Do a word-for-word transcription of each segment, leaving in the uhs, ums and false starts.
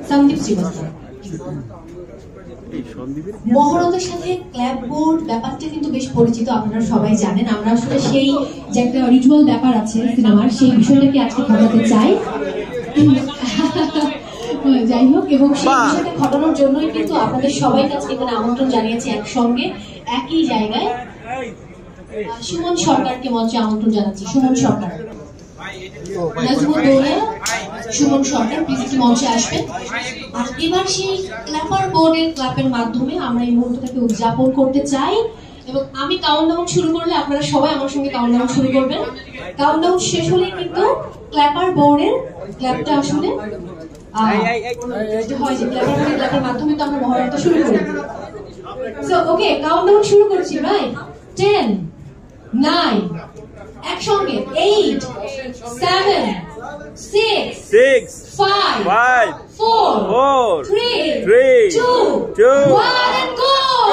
সন্দীপ শ্রীবাস্তব। মহরতের সাথে club board ব্যাপারটা কিন্তু বেশ পরিচিত, আপনারা সবাই জানেন। আমরা আসলে সেই যে একটা রিচুয়াল ব্যাপার আছে সিনেমার, সেই বিষয়টাকে আজকে ঘটাতে চাই। যাই হোক, এবং সেই বিষয়টা ঘটানোর জন্যই কিন্তু আপনাদের সবাইকে আজকে এখানে আমন্ত্রণ জানিয়েছি একসঙ্গে একই জায়গায়। সুমন সরকারকে মঞ্চে আমন্ত্রণ জানাচ্ছি। সুমন সরকার, সুমন সরকার প্লিজ মঞ্চে আসবেন। আর এবার সেই ক্ল্যাপার বোর্ডের ক্ল্যাপের মাধ্যমে আমরা এই মুহূর্তটাকে উদযাপন করতে চাই। এবং আমি কাউন্টডাউন শুরু করলে আপনারা সবাই আমার সঙ্গে কাউন্টডাউন শুরু করবেন। কাউন্টডাউন শেষ হলে কিন্তু ক্ল্যাপার বোর্ডের ক্ল্যাপটা আসলে হয় যে ক্ল্যাপার বোর্ডের ক্ল্যাপের মাধ্যমে তো আমরা মহরতটা শুরু করি। সো ওকে, কাউন্টডাউন শুরু করছি। রাইট, টেন, নাইন, একসঙ্গে, eight, seven, six, six, five, five, four, four, three, three, two, two, one, and go!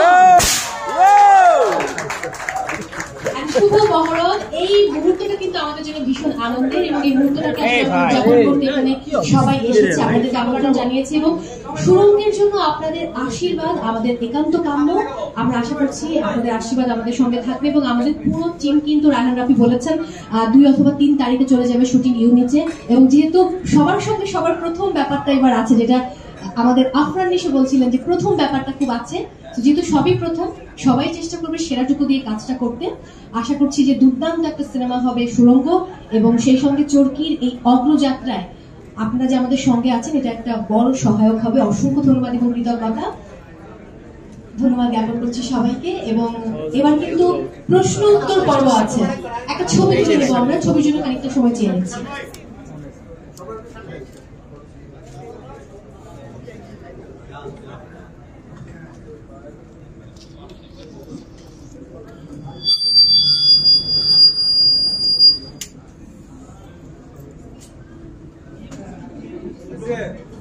শুভ মহরত। এই মুহূর্তটা কিন্তু আমাদের জন্য ভীষণ আনন্দের, এবং এই মুহূর্তটাকে উদযাপন করতে এখানে সবাই এসেছে, আপনাদেরকে আমন্ত্রণ জানিয়েছি। এবং সুরঙ্গের জন্য আপনাদের আশীর্বাদ আমাদের একান্ত কাম্য। আমরা আশা করছি আপনাদের আশীর্বাদ আমাদের সঙ্গে থাকবে। এবং আমাদের পুরো টিম কিন্তু রায়হান রাফি বলেছেন দুই অথবা তিন তারিখে চলে যাবে শুটিং ইউনিটে। এবং যেহেতু সবার সঙ্গে সবার প্রথম ব্যাপারটা এবার আছে, যেটা আমাদের আফরান নিশো বলছিলেন যে প্রথম ব্যাপারটা খুব আছে, যেহেতু সবই প্রথম, সবাই চেষ্টা করবে সেরাটুকু দিয়ে কাজটা করতে। আশা করছি যে দুর্দান্ত একটা সিনেমা হবে সুরঙ্গ, এবং সেই সঙ্গে চরকির এই অগ্রযাত্রায় আপনারা যে আমাদের সঙ্গে আছেন এটা একটা বড় সহায়ক হবে। অসংখ্য ধন্যবাদ এবং কৃতজ্ঞতা ধন্যবাদ জ্ঞাপন করছি সবাইকে। এবং এবার কিন্তু প্রশ্ন উত্তর পর্ব আছে, একটা ছবি তুলে নেবো আমরা, ছবির জন্য খানিকটা সময় চেয়ে নিচ্ছি। Yeah.